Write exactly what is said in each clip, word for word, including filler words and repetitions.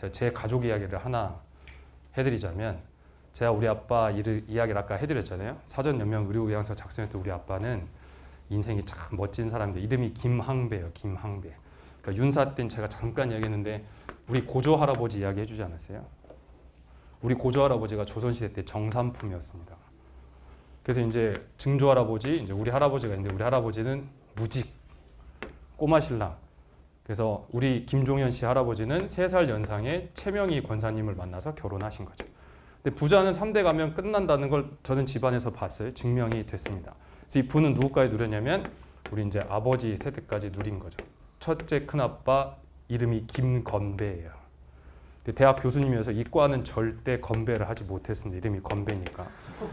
제가 제 가족 이야기를 하나 해드리자면, 제가 우리 아빠 일, 이야기를 아까 해드렸잖아요. 사전연명 의료의향서 작성했던 우리 아빠는 인생이 참 멋진 사람인데 이름이 김항배예요. 김항배. 그러니까 윤사 때는 제가 잠깐 이야기했는데 우리 고조 할아버지 이야기 해주지 않았어요? 우리 고조 할아버지가 조선시대 때 정삼품이었습니다. 그래서 이제 증조 할아버지, 이제 우리 할아버지가 있는데 우리 할아버지는 무직, 꼬마 신랑. 그래서 우리 김종현 씨 할아버지는 세 살 연상의 최명희 권사님을 만나서 결혼하신 거죠. 근데 부자는 삼 대 가면 끝난다는 걸 저는 집안에서 봤어요. 증명이 됐습니다. 그래서 이 부는 누구까지 누렸냐면 우리 이제 아버지 세대까지 누린 거죠. 첫째 큰아빠 이름이 김건배예요. 근데 대학 교수님이어서 이과는 절대 건배를 하지 못했습니다. 이름이 건배니까.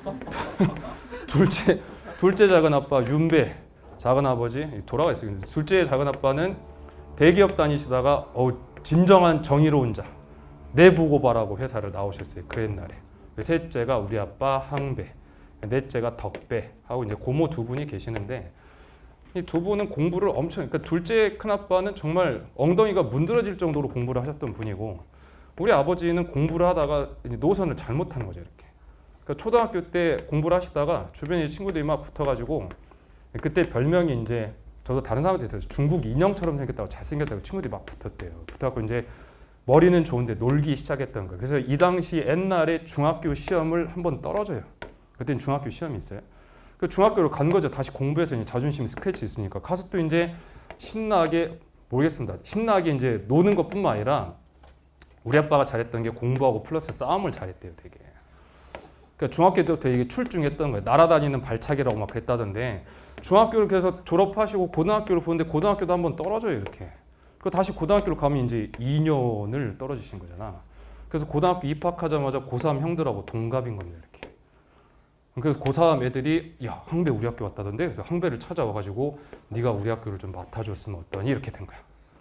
둘째 둘째 작은 아빠 윤배, 작은 아버지 돌아가 있어요. 둘째 작은 아빠는 대기업 다니시다가 어, 진정한 정의로운 자, 내부고발하고 회사를 나오셨어요. 그 옛날에. 셋째가 우리 아빠 항배, 넷째가 덕배 하고 이제 고모 두 분이 계시는데 이 두 분은 공부를 엄청, 그러니까 둘째 큰아빠는 정말 엉덩이가 문드러질 정도로 공부를 하셨던 분이고 우리 아버지는 공부를 하다가 노선을 잘못한 거죠. 이렇게. 그러니까 초등학교 때 공부를 하시다가 주변에 친구들이 막 붙어가지고 그때 별명이 이제 저도 다른 사람한테 들었어요. 중국 인형처럼 생겼다고 잘생겼다고 친구들이 막 붙었대요. 붙어갖고 이제 머리는 좋은데 놀기 시작했던 거예요. 그래서 이 당시 옛날에 중학교 시험을 한번 떨어져요. 그때는 중학교 시험이 있어요. 그 중학교를 간 거죠. 다시 공부해서 이제 자존심 스크래치 있으니까 가서 또 이제 신나게 모르겠습니다. 신나게 이제 노는 것뿐만 아니라 우리 아빠가 잘했던 게 공부하고 플러스 싸움을 잘했대요. 되게. 그러니까 중학교 때부터 이게 출중했던 거예요. 날아다니는 발차기라고 막 그랬다던데 중학교를 계속 졸업하시고 고등학교를 보는데 고등학교도 한번 떨어져요. 이렇게. 그 다시 고등학교를 가면 이제 이 년을 떨어지신 거잖아. 그래서 고등학교 입학하자마자 고삼 형들하고 동갑인 겁니다. 이렇게. 그래서 고삼 애들이 야 항배 우리 학교 왔다던데 그래서 항배를 찾아와가지고 네가 우리 학교를 좀 맡아줬으면 어떠니 이렇게 된 거야.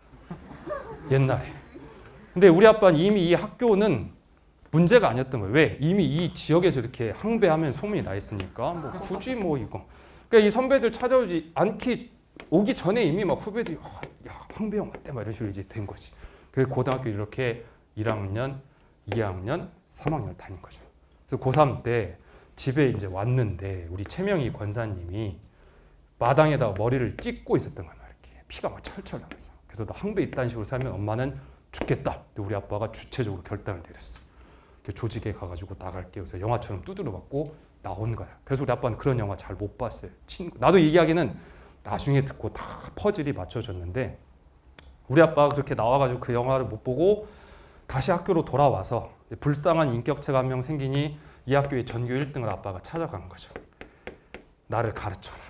옛날에. 근데 우리 아빠는 이미 이 학교는 문제가 아니었던 거예요. 왜? 이미 이 지역에서 이렇게 항배하면 소문이 나 있으니까 뭐 굳이 뭐 이거. 그러니까 이 선배들 찾아오지 않기 오기 전에 이미 막 후배들이 어, 야 항배 형 어때? 막 이런 식으로 이제 된 거지. 그래서 고등학교 이렇게 일 학년, 이 학년, 삼 학년 다닌 거죠. 그래서 고삼 때 집에 이제 왔는데 우리 최명희 권사님이 마당에다가 머리를 찍고 있었던 거야. 이렇게 피가 막 철철 나면서. 그래서 너 항배 이딴 식으로 살면 엄마는 죽겠다. 근데 우리 아빠가 주체적으로 결단을 내렸어. 조직에 가가지고 나갈게요. 그래서 영화처럼 두드려 맞고 나온 거야. 그래서 우리 아빠는 그런 영화 잘 못 봤어요. 친구, 나도 이 이야기는 나중에 듣고 다 퍼즐이 맞춰졌는데 우리 아빠가 그렇게 나와가지고 그 영화를 못 보고 다시 학교로 돌아와서 불쌍한 인격체가 한 명 생기니 이 학교의 전교 일 등을 아빠가 찾아간 거죠. 나를 가르쳐라.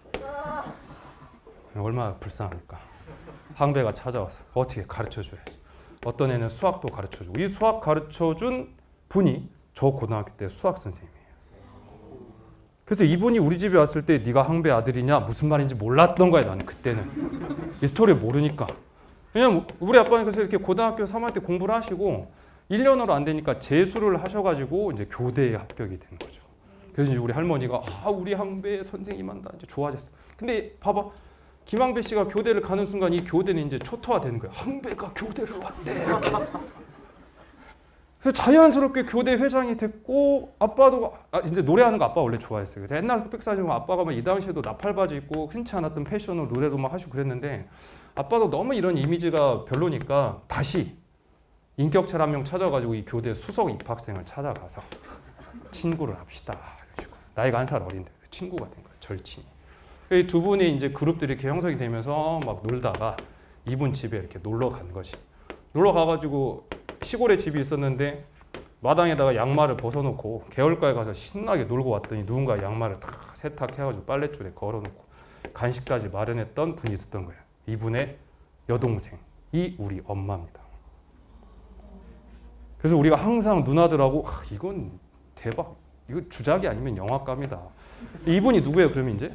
얼마나 불쌍합니까? 항배가 찾아와서 어떻게 가르쳐줘야지. 어떤 애는 수학도 가르쳐주고 이 수학 가르쳐준 분이 저 고등학교 때 수학 선생님이에요. 그래서 이분이 우리 집에 왔을 때 네가 항배 아들이냐 무슨 말인지 몰랐던 거야. 나는 그때는 이 스토리를 모르니까. 왜냐면 우리 아빠는 그래서 이렇게 고등학교 삼 학년 때 공부를 하시고 일 년으로 안 되니까 재수를 하셔가지고 이제 교대에 합격이 된 거죠. 그래서 이제 우리 할머니가 아 우리 항배 선생님 한다 이제 좋아졌어. 근데 봐봐 김항배 씨가 교대를 가는 순간 이 교대는 이제 초토화되는 거야. 항배가 교대를 왔대 이렇게. 그래서 자연스럽게 교대 회장이 됐고 아빠도 아, 이제 노래하는 거 아빠 원래 좋아했어요. 그래서 옛날 흑백사진 보면 아빠가 막 이 당시에도 나팔바지 입고 흔치 않았던 패션으로 노래도 막 하시고 그랬는데 아빠도 너무 이런 이미지가 별로니까 다시 인격체를 한 명 찾아가지고 이 교대 수석 입학생을 찾아가서 친구를 합시다. 나이가 한 살 어린데 친구가 된 거예요. 절친이. 이 두 분이 이제 그룹들이 이렇게 형성이 되면서 막 놀다가 이분 집에 이렇게 놀러 간 거지. 놀러 가가지고 시골에 집이 있었는데 마당에다가 양말을 벗어놓고 개울가에 가서 신나게 놀고 왔더니 누군가 양말을 다 세탁해가지고 빨랫줄에 걸어놓고 간식까지 마련했던 분이 있었던 거예요. 이분의 여동생이 우리 엄마입니다. 그래서 우리가 항상 누나들하고 아, 이건 대박, 이거 주작이 아니면 영화감이다. 이분이 누구예요? 그러면 이제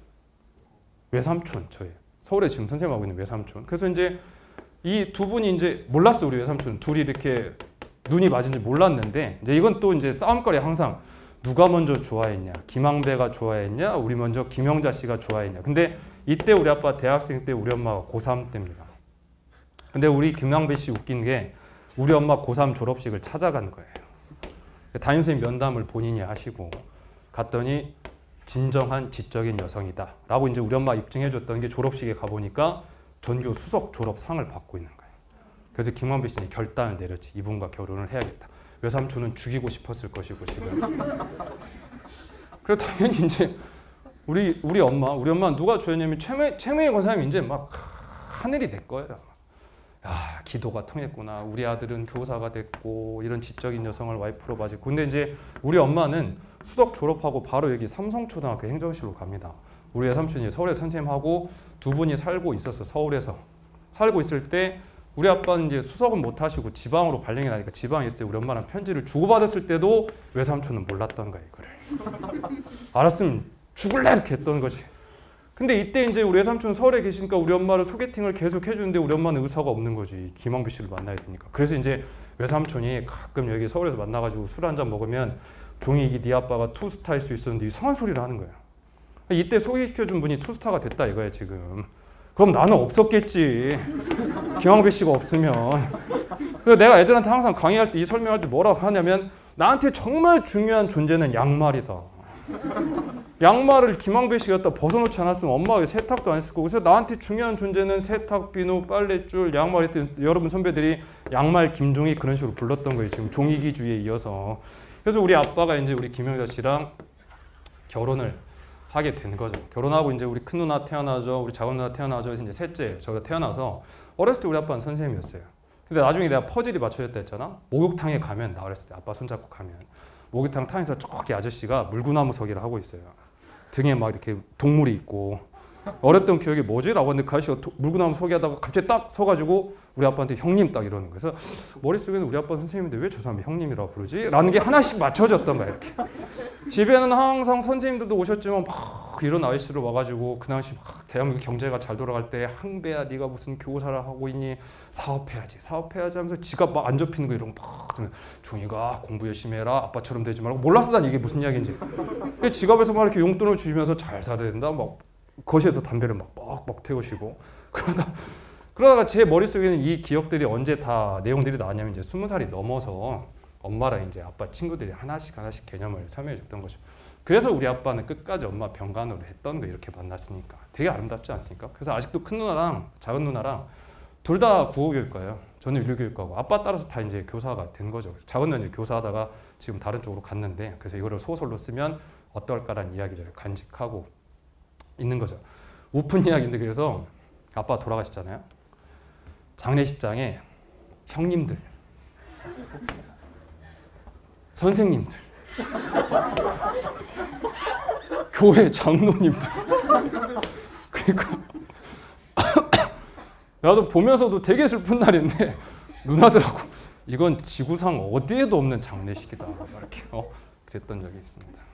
외삼촌 저예요. 서울에 지금 선생님하고 있는 외삼촌. 그래서 이제 이 두 분이 이제 몰랐어. 우리 외삼촌 둘이 이렇게 눈이 맞은지 몰랐는데 이제 이건 또 이제 싸움거리 항상 누가 먼저 좋아했냐, 김항배가 좋아했냐, 우리 먼저 김영자 씨가 좋아했냐. 근데 이때 우리 아빠 대학생 때 우리 엄마가 고삼 때입니다. 근데 우리 김항배 씨 웃긴 게 우리 엄마 고삼 졸업식을 찾아간 거예요. 담임선생님 면담을 본인이 하시고 갔더니 진정한 지적인 여성이다 라고 이제 우리 엄마 입증해 줬던 게 졸업식에 가보니까 전교 수석 졸업상을 받고 있는 거예요. 그래서 김광배 씨는 결단을 내렸지. 이분과 결혼을 해야겠다. 외삼촌은 죽이고 싶었을 것이고 지금. 그래서 당연히 이제 우리 우리 엄마, 우리 엄마 누가 좋아했냐면 최매 최매희 권사님이 이제 막 하늘이 될 거예요. 야, 기도가 통했구나. 우리 아들은 교사가 됐고 이런 지적인 여성을 와이프로 맞이고. 근데 이제 우리 엄마는 수석 졸업하고 바로 여기 삼성초등학교 행정실로 갑니다. 우리 외삼촌이 서울에 선생님하고 두 분이 살고 있었어. 서울에서 살고 있을 때. 우리 아빠는 이제 수석은 못 하시고 지방으로 발령이 나니까 지방에 있을 때 우리 엄마랑 편지를 주고받았을 때도 외삼촌은 몰랐던 거야, 이거를. 알았으면 죽을래 이렇게 했던 거지. 근데 이때 이제 우리 외삼촌은 서울에 계시니까 우리 엄마를 소개팅을 계속 해주는데 우리 엄마는 의사가 없는 거지. 김광배 씨를 만나야 되니까. 그래서 이제 외삼촌이 가끔 여기 서울에서 만나가지고 술 한잔 먹으면 종익이 네 아빠가 투스타일 수 있었는데 이상한 소리를 하는 거야. 이때 소개시켜준 분이 투스타가 됐다 이거야, 지금. 그럼 나는 없었겠지. 김광배 씨가 없으면. 그래서 내가 애들한테 항상 강의할 때 이 설명할 때 뭐라고 하냐면 나한테 정말 중요한 존재는 양말이다. 양말을 김광배 씨가 갖다 벗어놓지 않았으면 엄마가 세탁도 안 했을 거고. 그래서 나한테 중요한 존재는 세탁, 비누, 빨랫줄, 양말. 여러분 선배들이 양말 김종익 그런 식으로 불렀던 거예요. 지금 종익이주의에 이어서. 그래서 우리 아빠가 이제 우리 김영자 씨랑 결혼을 하게 된 거죠. 결혼하고 이제 우리 큰 누나 태어나죠. 우리 작은 누나 태어나죠. 이제 셋째 저가 태어나서 어렸을 때 우리 아빠는 선생님이었어요. 근데 나중에 내가 퍼즐이 맞춰졌다 했잖아. 목욕탕에 가면 나 어렸을 때 아빠 손잡고 가면 목욕탕 탕에서 저기 아저씨가 물구나무 서기를 하고 있어요. 등에 막 이렇게 동물이 있고 어렸던 기억이 뭐지? 라고 했는데 그 아저씨가 도, 물구나무 서기 하다가 갑자기 딱 서가지고 우리 아빠한테 형님 딱 이러는 거예요. 그래서 머릿속에는 우리 아빠 선생님인데 왜 저 사람이 형님이라고 부르지? 라는 게 하나씩 맞춰졌던 거야, 이렇게. 집에는 항상 선생님들도 오셨지만 막 이런 아저씨로 와가지고 그 당시 막 대한민국 경제가 잘 돌아갈 때 항배야 네가 무슨 교사를 하고 있니? 사업해야지 사업해야지 하면서 지가 막 안 접히는 거 이런 거 막 종이가 공부 열심히 해라 아빠처럼 되지 말고 몰랐어 난 이게 무슨 이야기인지. 지갑에서 막 이렇게 용돈을 주시면서 잘 살아야 된다 막 거실에서 담배를 막 빡빡 태우시고 그러다 그러다가 제 머릿속에는 이 기억들이 언제 다 내용들이 나왔냐면 이제 스무 살이 넘어서 엄마랑 이제 아빠 친구들이 하나씩 하나씩 개념을 설명해 줬던 거죠. 그래서 우리 아빠는 끝까지 엄마 병간호를 했던 거 이렇게 만났으니까 되게 아름답지 않습니까? 그래서 아직도 큰 누나랑 작은 누나랑 둘 다 국어교육과예요. 저는 윤리교육과고 아빠 따라서 다 이제 교사가 된 거죠. 작은 누나는 교사하다가 지금 다른 쪽으로 갔는데 그래서 이거를 소설로 쓰면 어떨까라는 이야기를 간직하고 있는 거죠. 우픈 이야기인데 그래서 아빠 돌아가셨잖아요. 장례식장에 형님들, 선생님들, 교회 장로님들 그러니까 나도 보면서도 되게 슬픈 날인데 누나들하고 이건 지구상 어디에도 없는 장례식이다 이렇게 어, 그랬던 적이 있습니다.